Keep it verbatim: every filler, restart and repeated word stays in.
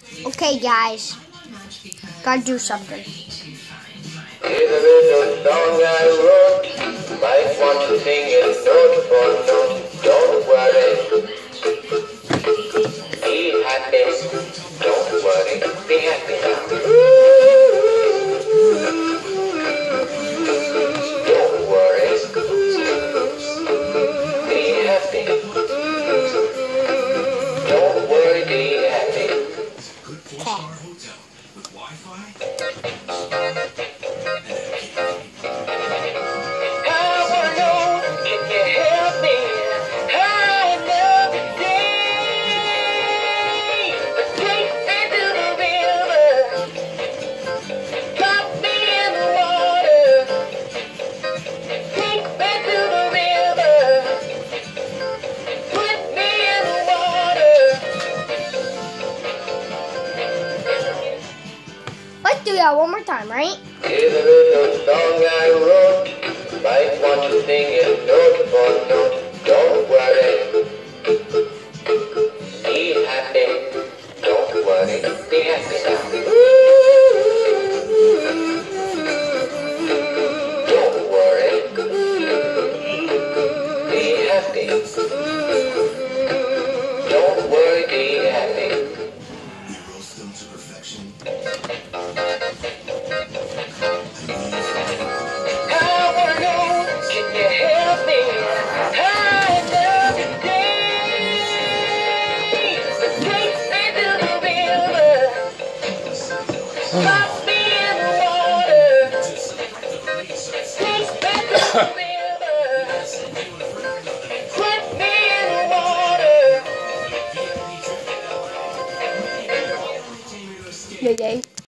Okay, guys, gotta do something. Here's a little song I wrote. Might want to sing it note for note. Don't worry, be happy. Don't worry, be happy now. Don't worry, be happy. Don't worry, be happy. Let's do that one more time, right? Here's a little song I wrote. Might want to sing it note for note. Don't worry, be happy. Don't worry, be happy now. Don't worry, be happy. Don't worry, be happy. We roast them to perfection. Yeah, yeah.